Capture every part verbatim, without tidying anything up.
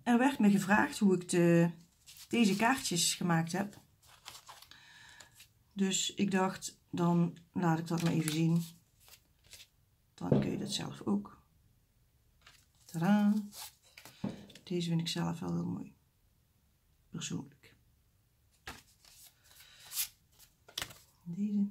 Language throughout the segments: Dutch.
er werd me gevraagd hoe ik de, deze kaartjes gemaakt heb. Dus ik dacht, dan laat ik dat maar even zien. Dan kun je dat zelf ook. Tadaa! Deze vind ik zelf wel heel mooi. Persoonlijk. Deze.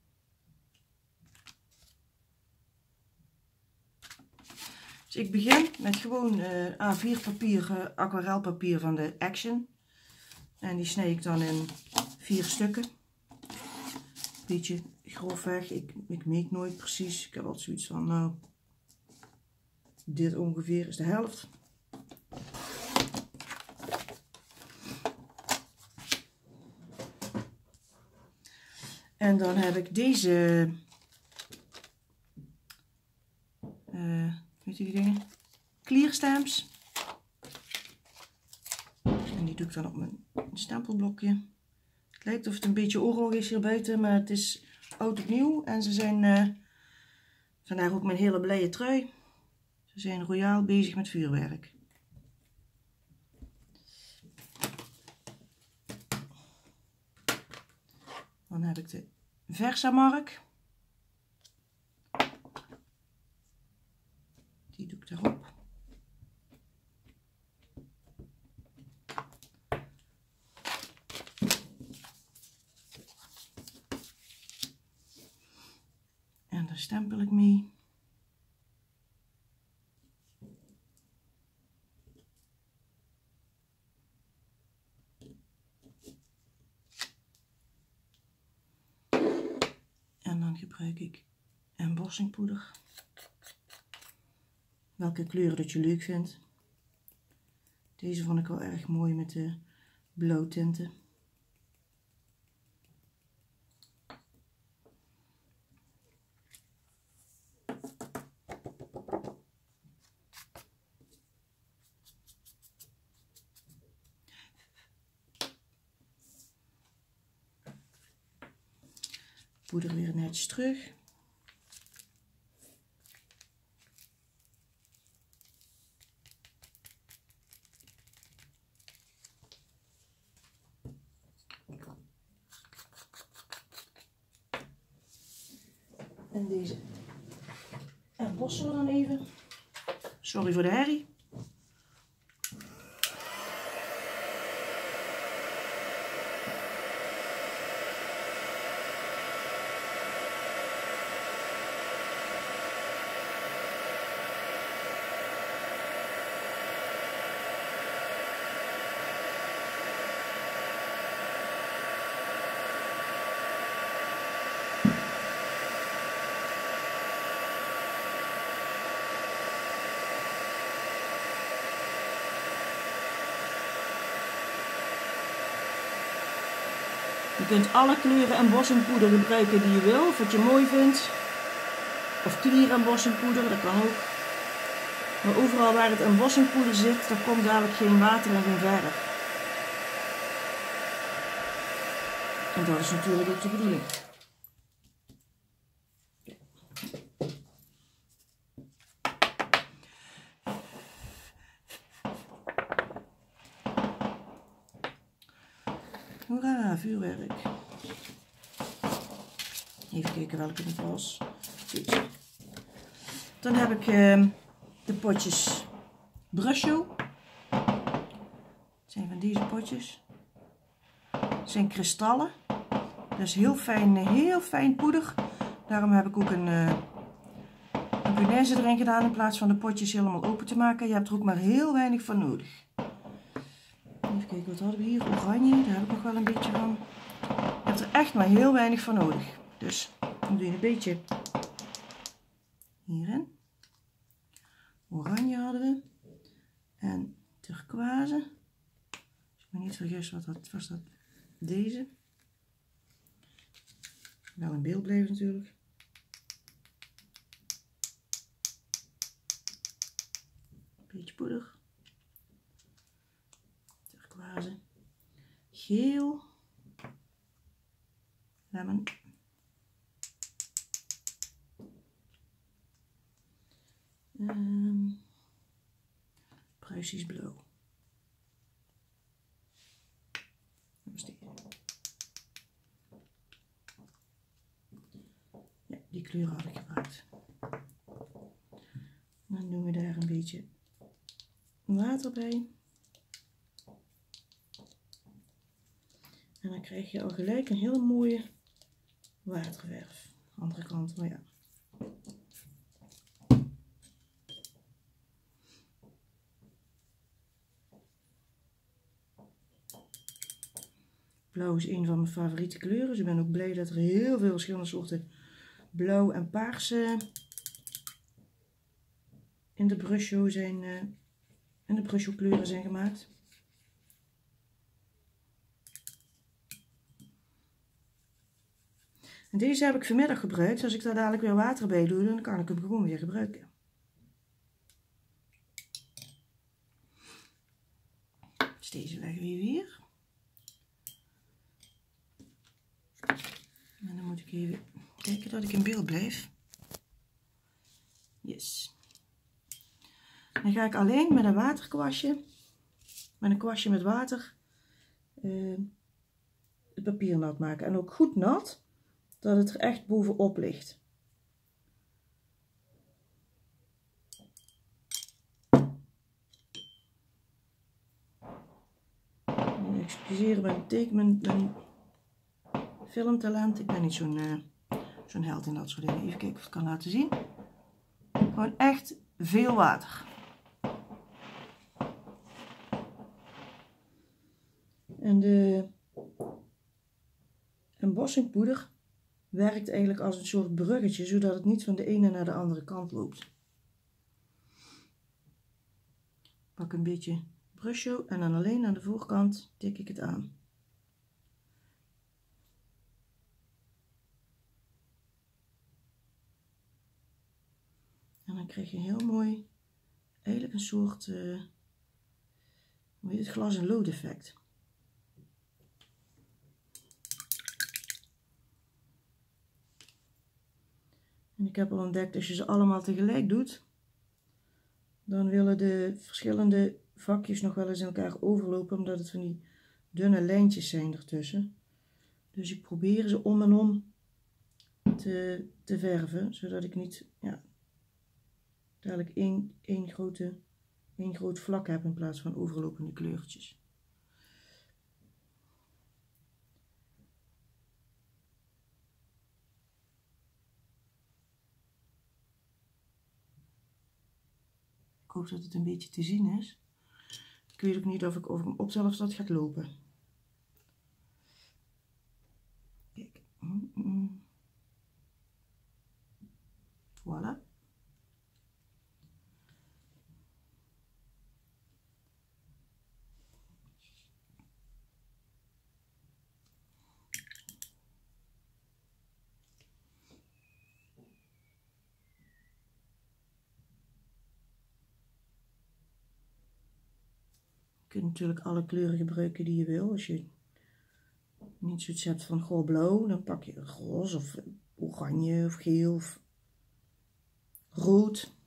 Dus ik begin met gewoon uh, A vier papier, uh, aquarelpapier van de Action. En die snij ik dan in vier stukken. Beetje grofweg. Ik, ik meet nooit precies. Ik heb altijd zoiets van, nou, dit ongeveer is de helft. En dan heb ik deze, uh, weet je die dingen? Clear stamps. En die doe ik dan op mijn stempelblokje. Het lijkt of het een beetje oorlog is hier buiten, maar het is oud opnieuw. En ze zijn, uh, vandaag ook mijn hele blije trui. Ze zijn royaal bezig met vuurwerk. Dan heb ik de Versamark. Die doe ik erop. En daar stempel ik mee. En dan gebruik ik embossingpoeder. Welke kleuren dat je leuk vindt. Deze vond ik wel erg mooi met de blauwtinten. Poeder weer netjes terug. En deze embossen we dan even. Sorry voor de herrie. Je kunt alle kleuren embossingpoeder gebruiken die je wil, of wat je mooi vindt. Of clear embossingpoeder, dat kan ook. Maar overal waar het embossingpoeder zit, daar komt dadelijk geen water en geen verf. En dat is natuurlijk ook de bedoeling. Hoera, vuurwerk. Even kijken welke het was. Deze. Dan heb ik uh, de potjes Brusho. Het zijn van deze potjes. Het zijn kristallen. Dat is heel fijn, heel fijn poeder. Daarom heb ik ook een, uh, een punaise erin gedaan in plaats van de potjes helemaal open te maken. Je hebt er ook maar heel weinig van nodig. Even kijken, wat hadden we hier? Oranje, daar heb ik nog wel een beetje van. Je hebt er echt maar heel weinig van nodig. Dus dan doe je een beetje hierin. Oranje hadden we. En turquoise. Als ik me niet vergis, wat dat was, dat deze. Wel in beeld blijven natuurlijk. Een beetje poeder. Turquoise. Geel. Lemon. Um, Pruisisch blauw. kleuren had ik gebruikt. Dan doen we daar een beetje water bij. En dan krijg je al gelijk een hele mooie waterverf. Andere kant, maar ja. Blauw is een van mijn favoriete kleuren. Dus ik ben ook blij dat er heel veel verschillende soorten blauw en paars uh, in de brushshow zijn, uh, in de brushshow kleuren zijn gemaakt. En deze heb ik vanmiddag gebruikt. Als ik daar dadelijk weer water bij doe, dan kan ik hem gewoon weer gebruiken. Dus deze leggen we hier. En dan moet ik even kijken dat ik in beeld blijf. Yes. Dan ga ik alleen met een waterkwastje, met een kwastje met water, uh, het papier nat maken. En ook goed nat, dat het er echt bovenop ligt. Excuseer mijn teken, mijn, mijn filmtalent. Ik ben niet zo'n uh, zo'n held in dat soort dingen. Even kijken of ik het kan laten zien. Gewoon echt veel water. En de embossingpoeder werkt eigenlijk als een soort bruggetje, zodat het niet van de ene naar de andere kant loopt. Pak een beetje brushshow en dan alleen aan de voorkant tik ik het aan. En dan krijg je heel mooi, eigenlijk een soort, uh, hoe heet het, glas en lood effect. En ik heb al ontdekt, als je ze allemaal tegelijk doet, dan willen de verschillende vakjes nog wel eens in elkaar overlopen, omdat het van die dunne lijntjes zijn ertussen. Dus ik probeer ze om en om te, te verven, zodat ik niet, ja, dadelijk één, één, grote, één groot vlak heb in plaats van overlopende kleurtjes. Ik hoop dat het een beetje te zien is. Ik weet ook niet of ik over hem opstel of dat gaat lopen. Kijk. Mm -mm. Voilà. Je kunt natuurlijk alle kleuren gebruiken die je wil. Als je niet zoiets hebt van goh blauw, dan pak je roze of oranje of geel of rood.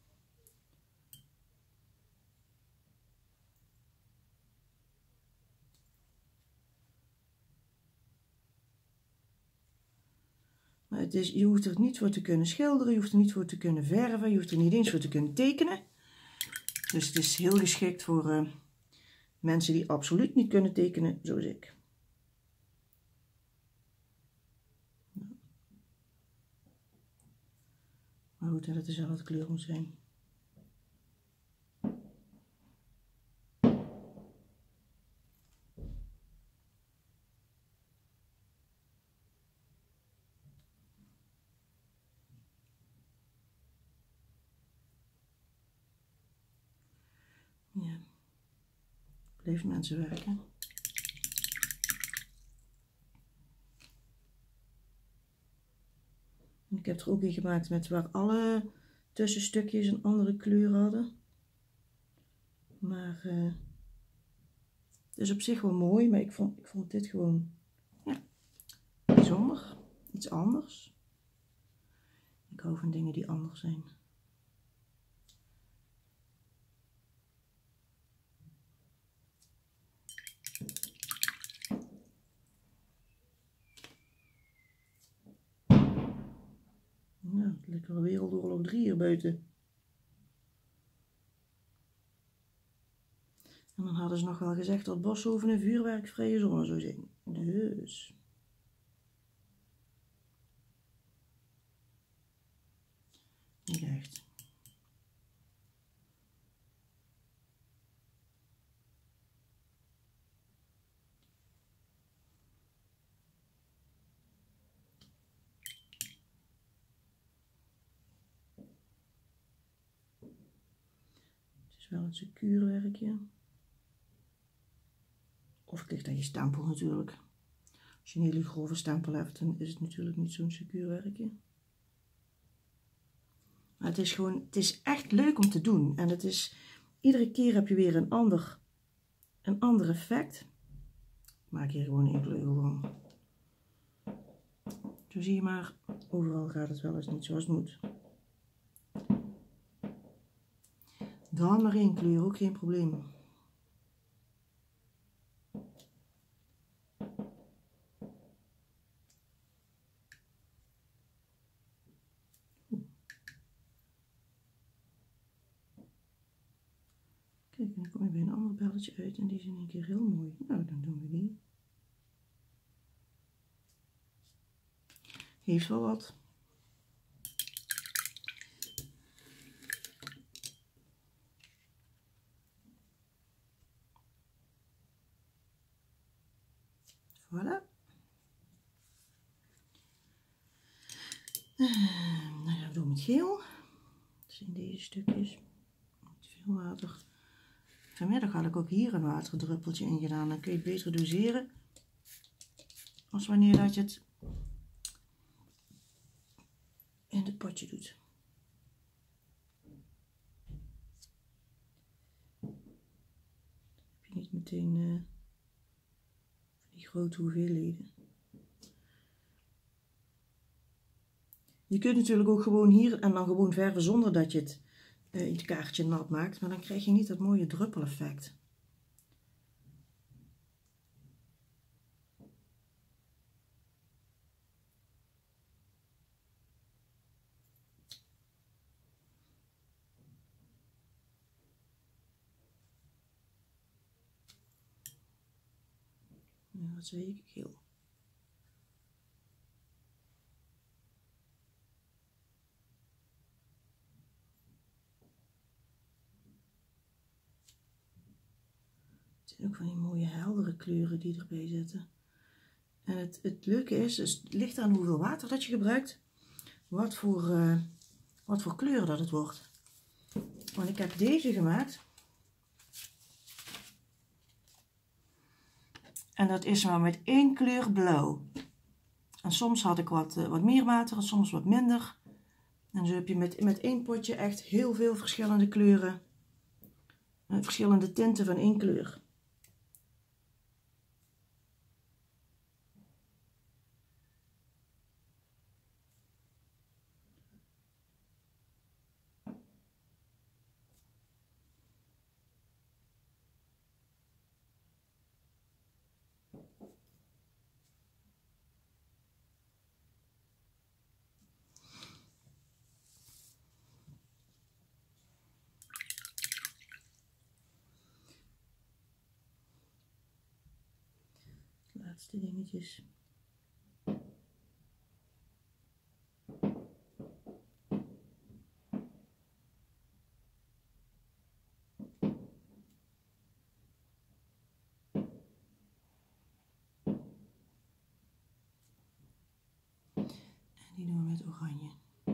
Maar het is, je hoeft er niet voor te kunnen schilderen, je hoeft er niet voor te kunnen verven, je hoeft er niet eens voor te kunnen tekenen. Dus het is heel geschikt voor uh, mensen die absoluut niet kunnen tekenen, zoals ik. Maar goed dat het dezelfde kleur moet zijn. Ja, blijft mensen werken. Ik heb er ook een gemaakt met waar alle tussenstukjes een andere kleur hadden. Maar uh, het is op zich wel mooi, maar ik vond, ik vond dit gewoon ja, bijzonder. Iets anders. Ik hou van dingen die anders zijn. Nou. wel Wereldoorlog drie hier buiten. En dan hadden ze nog wel gezegd dat Boshoven een vuurwerkvrije zone zou zijn. Dus. Niet echt. Het is wel een secuur werkje. Of het ligt aan je stempel natuurlijk. Als je een hele grove stempel hebt, dan is het natuurlijk niet zo'n secuur werkje. Maar het is gewoon, het is echt leuk om te doen. En het is, iedere keer heb je weer een ander, een ander effect. Ik maak hier gewoon één vleugel van. Zo zie je maar, overal gaat het wel eens niet zoals het moet. Dan maar één kleur, ook geen probleem. Kijk, en dan kom je bij een ander belletje uit en die is in één keer heel mooi. Nou, dan doen we die. Heeft wel wat. Voilà. Uh, dan gaan we door met geel. Dat zijn deze stukjes. Niet veel water. Vanmiddag had ik ook hier een waterdruppeltje in gedaan. Dan kun je het beter doseren. Als wanneer dat je het in het potje doet. Dan heb je niet meteen uh, die grote hoeveelheden. Je kunt natuurlijk ook gewoon hier en dan gewoon verven zonder dat je het, uh, het kaartje nat maakt. Maar dan krijg je niet dat mooie druppeleffect. Ja, wat zei ik? Geel. Het zijn ook van die mooie heldere kleuren die erbij zitten. En het, het leuke is, dus het ligt aan hoeveel water dat je gebruikt, wat voor, uh, wat voor kleuren dat het wordt. Want ik heb deze gemaakt. En dat is maar met één kleur blauw. En soms had ik wat, uh, wat meer water en soms wat minder. En zo heb je met, met één potje echt heel veel verschillende kleuren. Uh, verschillende tinten van één kleur. Laatste dingetjes. En die doen we met oranje.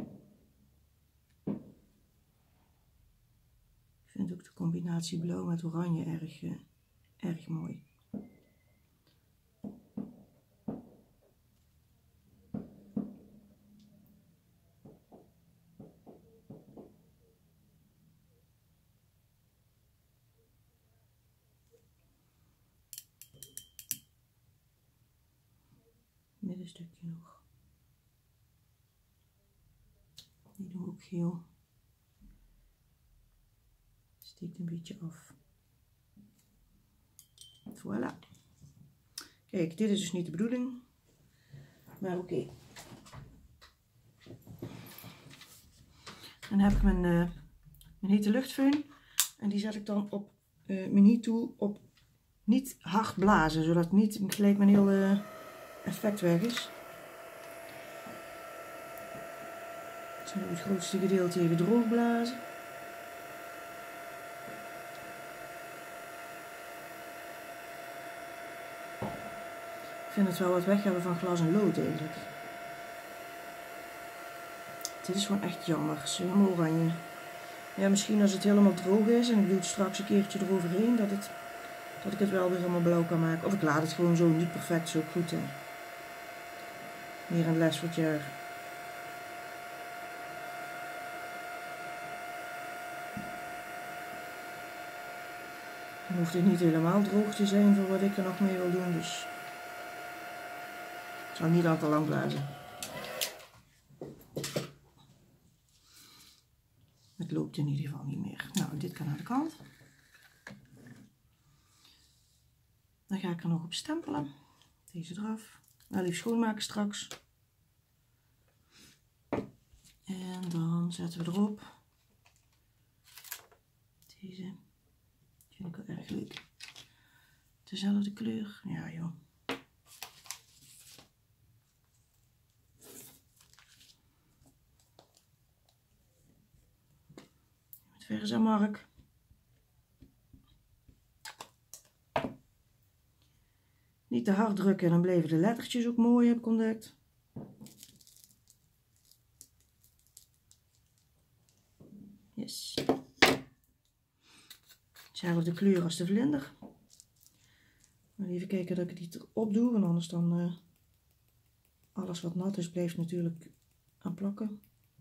Ik vind ook de combinatie blauw met oranje erg, uh, erg mooi. Middenstukje nog. Die doen we ook geel. Steekt een beetje af. Voilà. Kijk, dit is dus niet de bedoeling. Maar oké. Okay. Dan heb ik mijn, uh, mijn hete luchtfeun. En die zet ik dan op uh, mijn heat tool op niet hard blazen. Zodat niet gelijk mijn hele effect weg is. Zo het grootste gedeelte even droog blazen. Ik vind het wel wat weg hebben van glas en lood eigenlijk. Dit is gewoon echt jammer. Het is helemaal oranje. Ja, misschien als het helemaal droog is en ik doe het straks een keertje eroverheen, dat, het, dat ik het wel weer helemaal blauw kan maken. Of ik laat het gewoon zo niet perfect, zo goed in. Hier een les voor het jaar. Dan hoeft het niet helemaal droog te zijn voor wat ik er nog mee wil doen, dus ik zal niet al te lang blazen. Het loopt in ieder geval niet meer. Nou, dit kan aan de kant. Dan ga ik er nog op stempelen. Deze eraf. Wel even schoonmaken straks. En dan zetten we erop. Deze. Die vind ik wel erg leuk. Dezelfde kleur. Ja joh. Met verse mark. Niet te hard drukken, dan blijven de lettertjes ook mooi, heb ik ontdekt. Yes. Hetzelfde kleur als de vlinder. Maar even kijken dat ik die erop doe, want anders dan uh, alles wat nat is blijft natuurlijk aan plakken.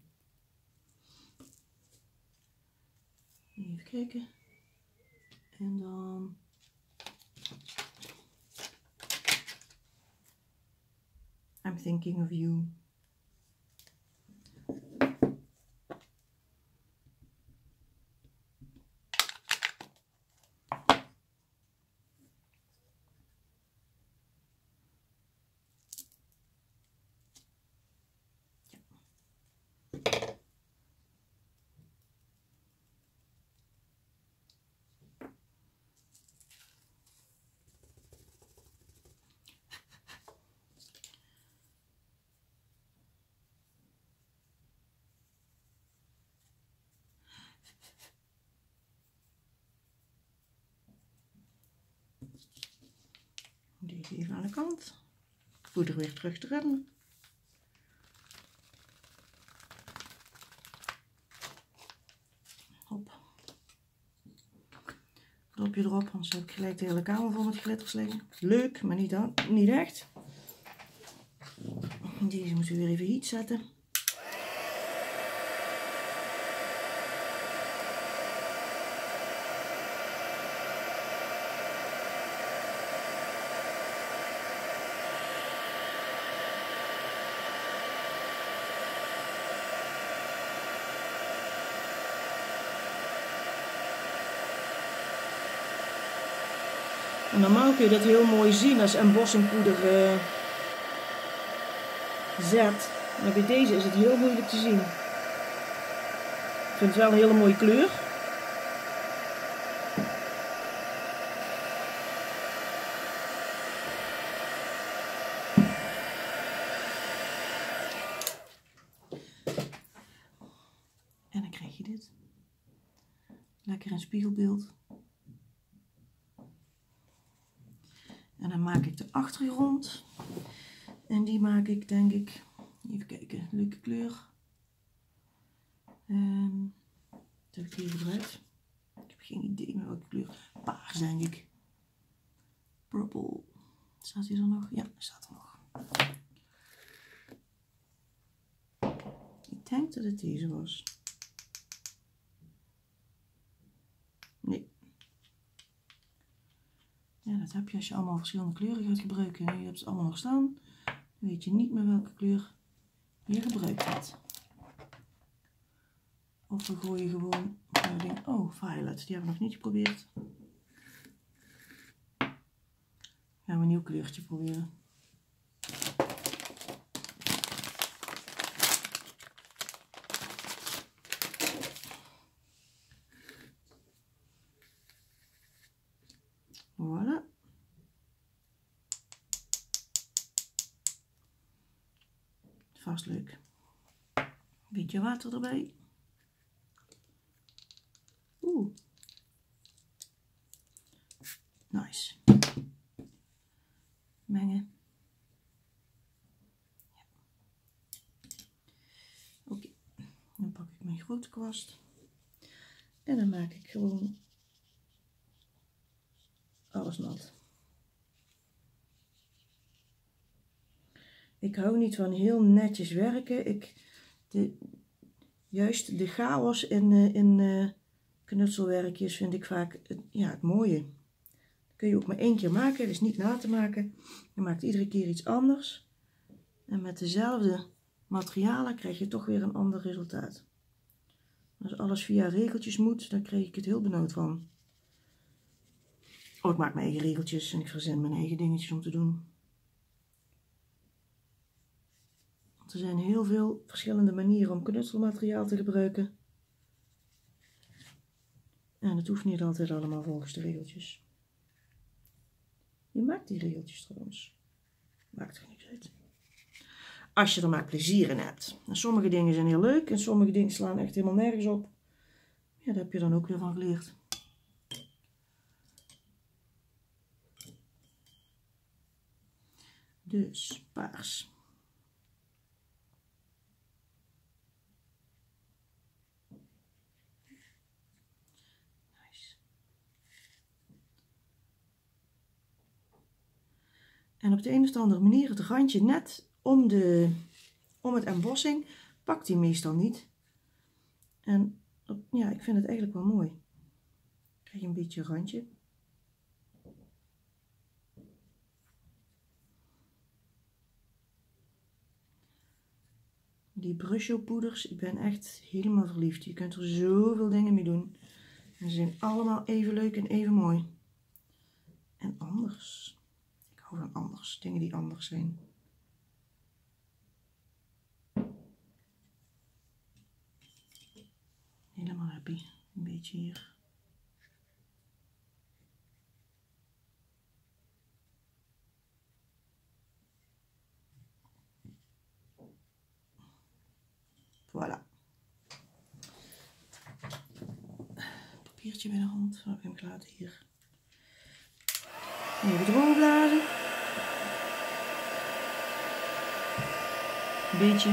Even kijken. En dan I'm thinking of you. Deze even aan de kant. Poeder weer terug erin. Hop. Dropje erop, anders heb ik gelijk de hele kamer vol met glitters liggen. Leuk, maar niet, aan, niet echt. Deze moeten we weer even heat zetten. En normaal kun je dat heel mooi zien als embossingpoeder uh, zet. Maar bij deze is het heel moeilijk te zien. Ik vind het wel een hele mooie kleur. En dan krijg je dit. Lekker in spiegelbeeld. En dan maak ik de achtergrond. En die maak ik denk ik, even kijken, leuke kleur. Um, dat heb ik hier gebruikt. Ik heb geen idee meer welke kleur. Paars denk ik. Purple. Staat hij er nog? Ja, staat er nog. Ik denk dat het deze was. Nee. Ja, dat heb je als je allemaal verschillende kleuren gaat gebruiken. En je hebt ze allemaal nog staan. Dan weet je niet meer welke kleur je gebruikt hebt. Of we gooien gewoon... Oh, violet. Die hebben we nog niet geprobeerd. Gaan we een nieuw kleurtje proberen. Voilà. Vast leuk. Beetje water erbij. Oeh. Nice. Mengen. Ja. Oké. Okay. Dan pak ik mijn grote kwast. En dan maak ik gewoon alles nat. Ik hou niet van heel netjes werken. Ik, de, juist de chaos in, uh, in uh, knutselwerkjes vind ik vaak uh, ja, het mooie. Dat kun je ook maar één keer maken, dat is niet na te maken. Je maakt iedere keer iets anders. En met dezelfde materialen krijg je toch weer een ander resultaat. Als alles via regeltjes moet, dan krijg ik het heel benauwd van. Oh, ik maak mijn eigen regeltjes en ik verzin mijn eigen dingetjes om te doen. Want er zijn heel veel verschillende manieren om knutselmateriaal te gebruiken. En het hoeft niet altijd allemaal volgens de regeltjes. Je maakt die regeltjes trouwens. Maakt er niks uit. Als je er maar plezier in hebt. En sommige dingen zijn heel leuk en sommige dingen slaan echt helemaal nergens op. Ja, daar heb je dan ook weer van geleerd. Dus paars. Nice. En op de een of andere manier het randje net om, de, om het embossing pakt hij meestal niet. En ja, ik vind het eigenlijk wel mooi. Dan krijg je een beetje randje. Die Brusho poeders, ik ben echt helemaal verliefd. Je kunt er zoveel dingen mee doen. En ze zijn allemaal even leuk en even mooi. En anders. Ik hou van anders. Dingen die anders zijn. Helemaal happy. Een beetje hier. Voilà. Papiertje bij de hand. Waar heb ik hem gelaten? Hier. Even droog blazen. Een beetje.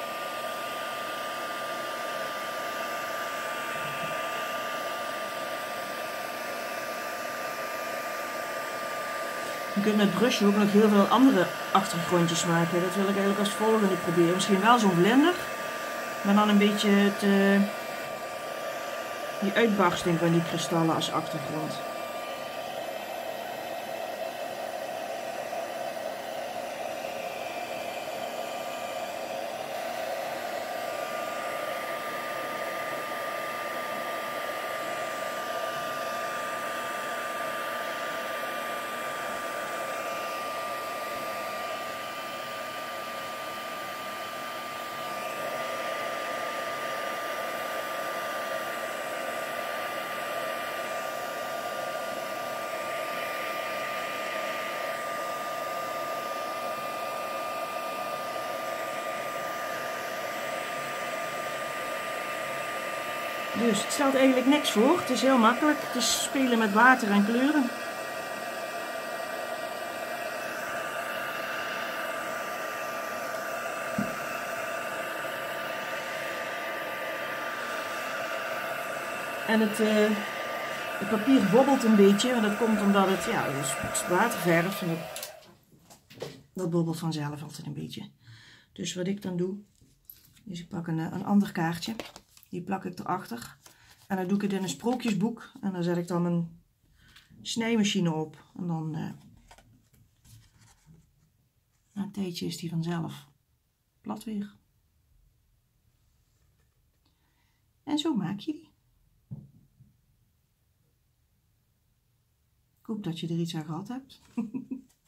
Je kunt met Brusho ook nog heel veel andere achtergrondjes maken. Dat wil ik eigenlijk als volgende proberen. Misschien wel zo'n vlinder. Maar dan een beetje het, uh, die uitbarsting van die kristallen als achtergrond. Dus het stelt eigenlijk niks voor. Het is heel makkelijk. Het is spelen met water en kleuren. En het, uh, het papier bobbelt een beetje. En dat komt omdat het, ja, het is waterverf. En dat, dat bobbelt vanzelf altijd een beetje. Dus wat ik dan doe, is ik pak een, een ander kaartje. Die plak ik erachter. En dan doe ik het in een sprookjesboek. En dan zet ik dan mijn snijmachine op. En dan uh, na een tijdje is die vanzelf plat weer. En zo maak je die. Ik hoop dat je er iets aan gehad hebt.